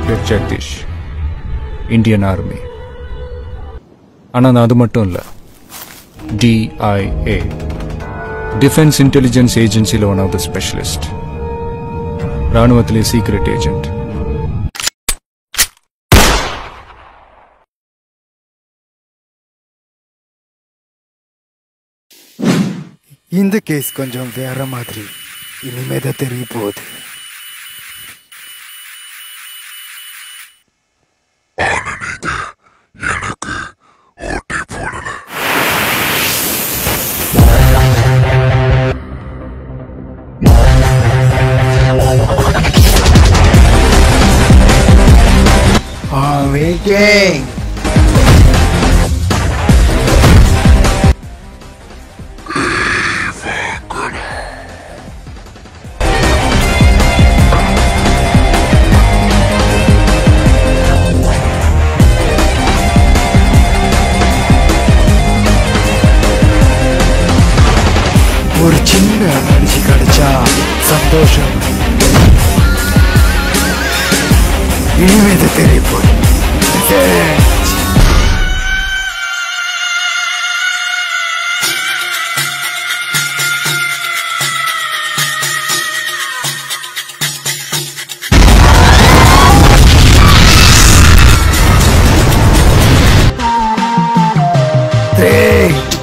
Great Jagdish, Indian Army. ஆனா நான் அது மட்டும் இல்ல. DIA, Defense Intelligence Agency one of the specialist. ராணுவத்திலே secret agent. இந்த கேஸ் கொஞ்சம் வேற மாதிரி. இனிமேதான் தெரிய போகுது. Waiting. ஒரு சின்ன மனுஷி கிடைச்சா சந்தோஷம். இனிமேத தெரிய போகுது. Three,